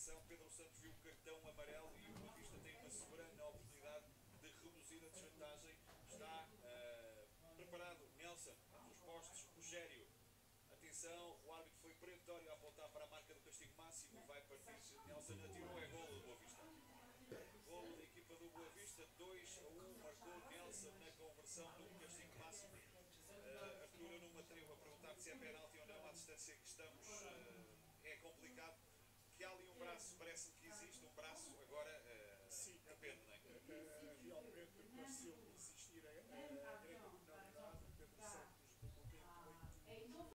atenção, Pedro Santos viu o cartão amarelo e o Boa Vista tem uma soberana oportunidade de reduzir a desvantagem. Está preparado Nelson, entre os postos, Rogério. Atenção, o árbitro foi perentório a apontar para a marca do castigo máximo. Vai partir Nelson, atirou, é golo do Boa Vista. Golo da equipa do Boa Vista, 2-1, marcou Nelson na conversão do castigo máximo. Arthur, eu não me atrevo a perguntar se é penalti ou não, à distância que estamos é complicado, que há ali um braço, parece-me que existe um braço, agora Sim, depende, não é? realmente pareceu